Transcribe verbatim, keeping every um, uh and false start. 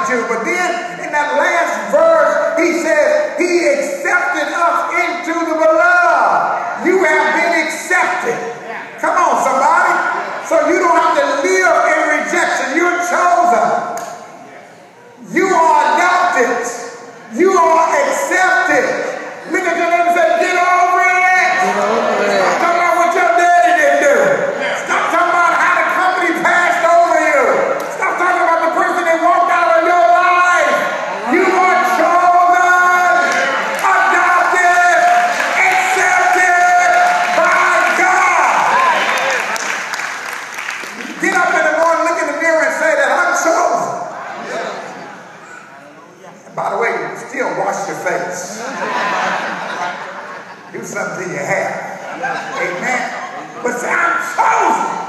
to. But then in that last verse, he says, he accepted us into the beloved. You have been accepted. Come on, somebody. So you don't have to live in rejection. You're chosen. You are adopted. You are accepted. Look at your neighbor and say, get over it. Get over it. Stop talking about what your daddy didn't do. Stop talking about how the company passed over you. Stop talking about the person that walked out of your life. You are chosen, adopted, accepted by God. Get up in the morning, look in the mirror and say that I'm chosen. And by the way, still wash your face. Do something to your hair. Amen. But say, I'm chosen.